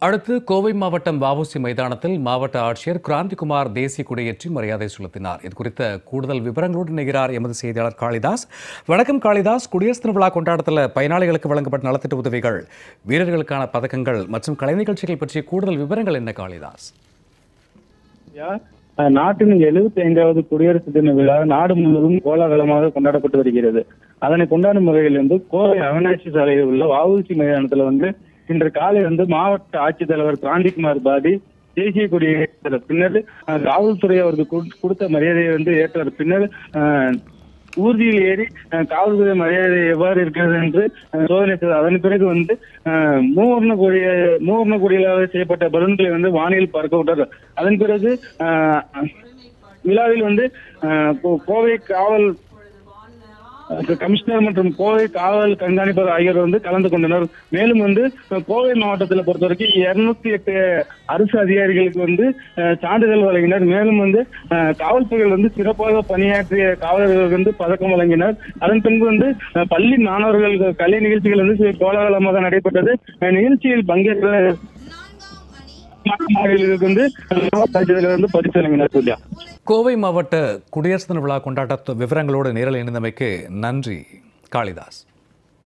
அடுத்து கோவை மாவட்டம் வஉசி மைதானத்தில் மாவட்ட ஆட்சியர் கிராந்திகுமார் தேசிய கொடியேற்றி மரியாதை செலுத்தினார். இது குறித்த கூடுதல் விவரங்களோடு இணைகிறார் எமது செய்தியாளர் காளிதாஸ். வணக்கம் காளிதாஸ். குடியரசு தின விழா கொண்டாட்டத்தில் பயனாளிகளுக்கு வழங்கப்பட்ட நலத்திட்ட உதவிகள், வீரர்களுக்கான பதக்கங்கள் மற்றும் கலை நிகழ்ச்சிகள் பற்றிய கூடுதல் விவரங்கள் என்ன காளிதாஸ்? நாட்டின் 75வது குடியரசு தின விழா நாடு முழுவதும் கோலாகலமாக கொண்டாடப்பட்டு வருகிறது. அதனை கொண்டாடும் வகையில் கோவை அவினாசி சாலையில் உள்ள வஉசி மைதானத்தில் இன்று காலை மாவட்ட ஆட்சித்தலைவர் கிராந்திகுமார் பாதி தேசிய கொடியை ஏற்ற பின்னர் காவல்துறை அவருக்கு கொடுத்த மரியாதையை ஏற்ற பின்னர் ஊர்தியில் ஏறி காவல்துறை மரியாதை எவ்வாறு இருக்கிறது என்று சோதனை செய்தார். அதன் பிறகு மூவர்ண கொடிகளாக செய்யப்பட்ட பலூன்களை வானில் பறக்க விட்டார். அதன் பிறகு விழாவில் கோவை காவல் கமிஷனர் மற்றும் கோவை காவல் கண்காணிப்பாளர் ஆகியோர் கலந்து கொண்டனர். மேலும் கோவை மாவட்டத்தில் பொறுத்தவரைக்கும் 208 அரசு அதிகாரிகளுக்கு சான்றிதழ் வழங்கினர். மேலும் காவல்துறையில் சிறப்பாக பணியாற்றிய காவலர்களுக்கு பதக்கம் வழங்கினர். அதன் பின்பு பள்ளி மாணவர்கள் கலை நிகழ்ச்சிகள் கோலாகலமாக நடைபெற்றது. நிகழ்ச்சியில் பங்கேற்ற பரிசு வழங்கினர். கோவை மாவட்ட குடியரசு தின விழா கொண்டாட்ட விவரங்களோடு நேரில் இணைந்தமைக்கு நன்றி காளிதாஸ்.